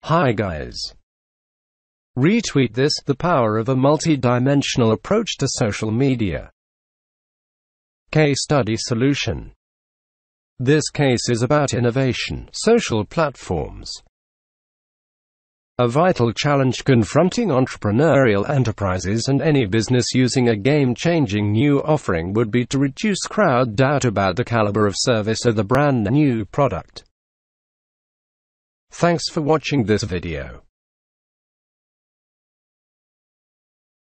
Hi guys. Retweet this, the power of a multi-dimensional approach to social media. Case study solution. This case is about innovation, social platforms. A vital challenge confronting entrepreneurial enterprises and any business using a game-changing new offering would be to reduce crowd doubt about the caliber of service of the brand new product. Thanks for watching this video.